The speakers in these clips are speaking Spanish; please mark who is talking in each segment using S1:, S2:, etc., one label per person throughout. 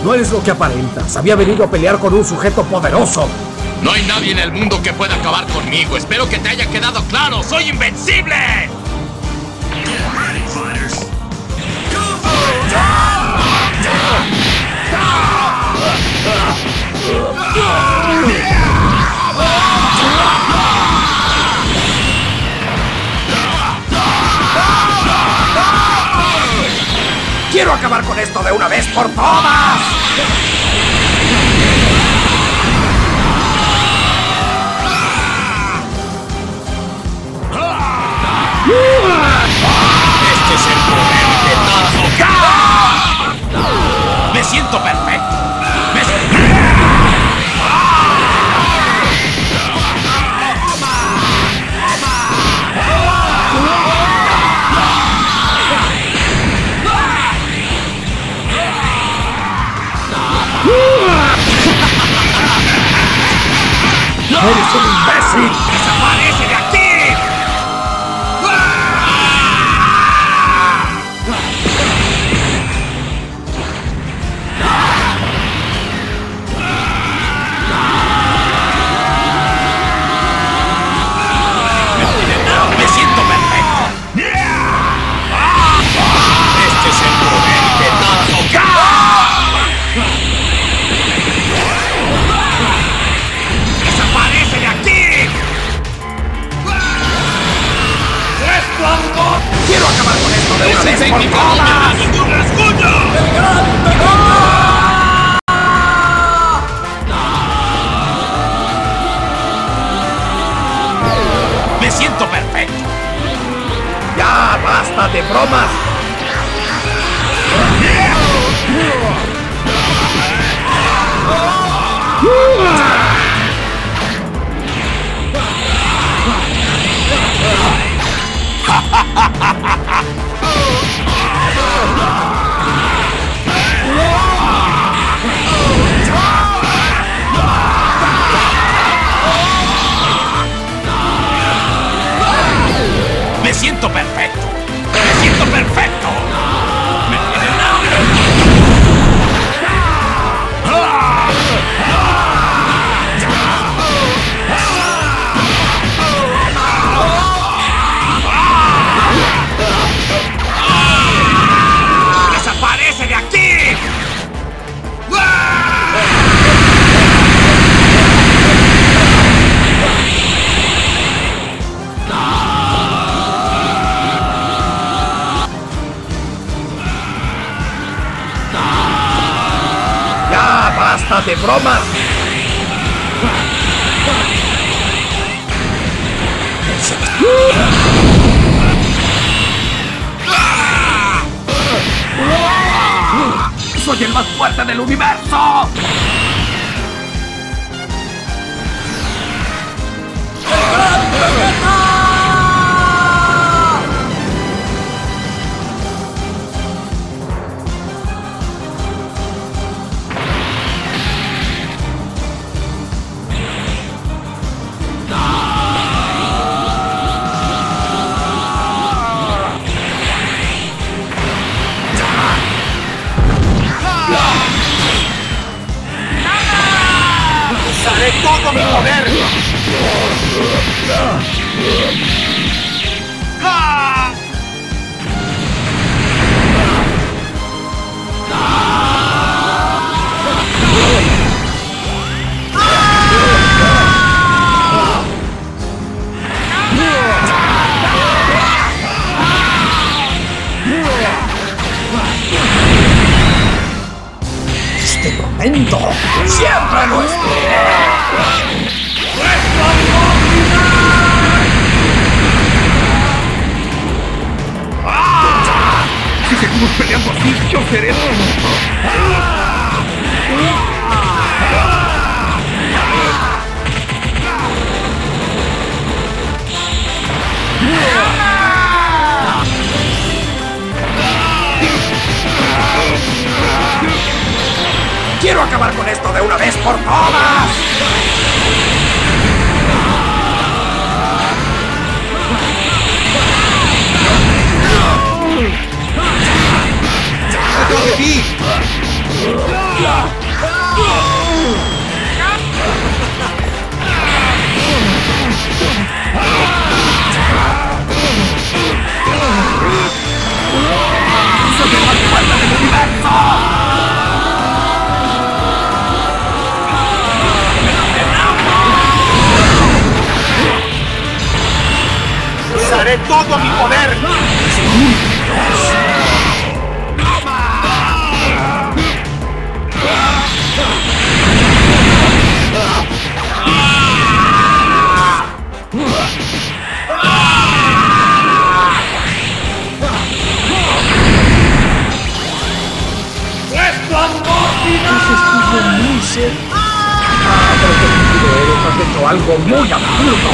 S1: No eres lo que aparentas. Había venido a pelear con un sujeto poderoso.
S2: No hay nadie en el mundo que pueda acabar conmigo. Espero que te haya quedado claro. ¡Soy invencible!
S1: ¡Quiero acabar con esto de una vez por todas!
S2: Este es el poder de Tazo. Me siento perfecto.
S1: ¡Eres un imbécil!
S2: ¡Desaparece de aquí! Me siento perfecto. Este es el poder de Tazo. ¡Desaparece de aquí!
S1: ¡Quiero acabar con esto de una vez por todas!
S2: ¡Ningún rasguño! Me siento perfecto.
S1: ¡Ya basta de bromas!
S2: Me siento perfecto. Me siento perfecto. Me tienen hambre. ¡Desaparece de aquí!
S1: ¡Ya basta de bromas! ¡Soy el más fuerte del universo!
S2: ¡Usaré todo mi poder!
S1: ¡Este momento siempre lo esperé! Si seguimos peleando así, yo seré... ¡Quiero acabar con esto de una vez por todas! ¡Detrás de ti! universo!
S2: ¡Usaré todo mi poder!
S1: Pero qué sentido eres, has hecho algo muy absurdo.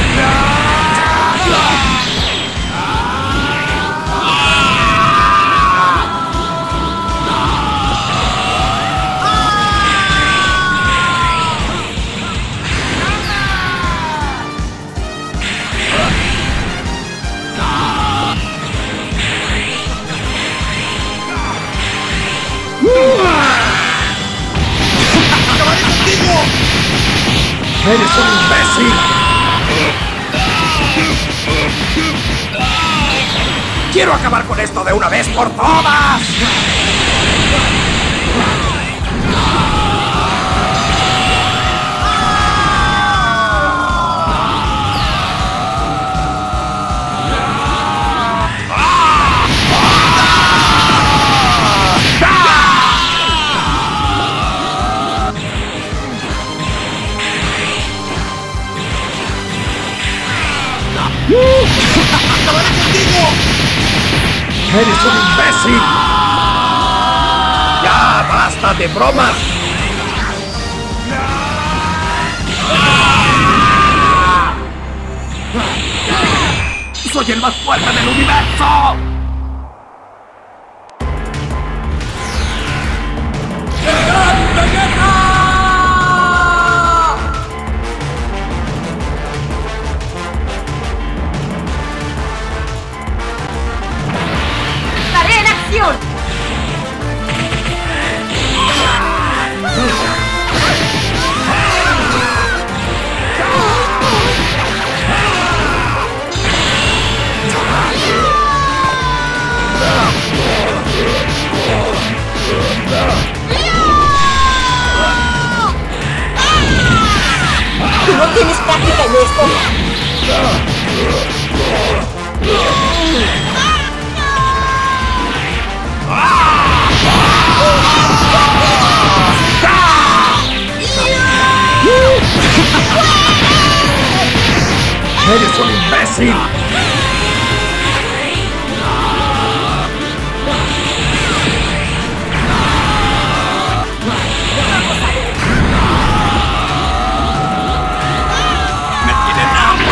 S1: ¡Eres un imbécil! ¡Quiero acabar con esto de una vez por todas!
S2: ¡Acabaré contigo!
S1: ¡Eres un imbécil! ¡Ya basta de bromas! ¡Soy el más fuerte del universo!
S3: ¡Estaré en acción! ¿Tú no tienes práctica en esto?
S1: ¡Eres un imbécil!
S2: ¡Me tienen hambre!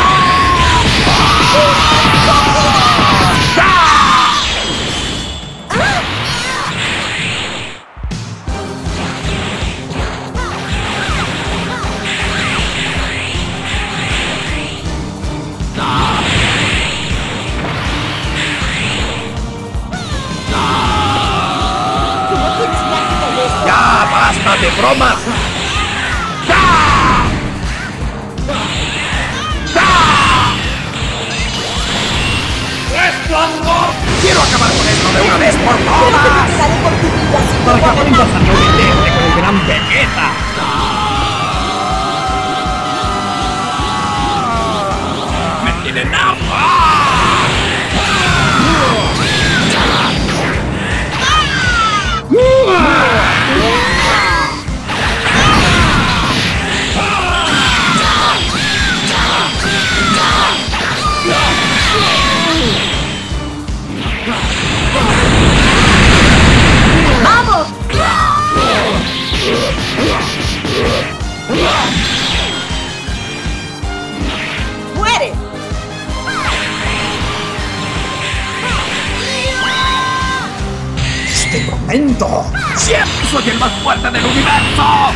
S3: ¿Tú no tienes práctica en esto?
S1: ¡Ya basta de bromas! ¡Quiero acabar con esto de una vez por
S3: Pero te
S1: todas!
S3: mataré por tu vida si
S1: ¡Para que
S3: no
S1: aprendas a no meterte con el gran Vegeta!
S2: ¡Me tienen hambre!
S3: ¡Vamos! ¡Muere!
S1: ¡Este momento! ¡Siempre soy el más fuerte del universo!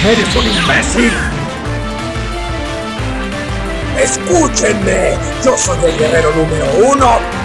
S1: ¡Eres un imbécil!
S4: ¡Escúchenme! ¡Yo soy el guerrero número 1!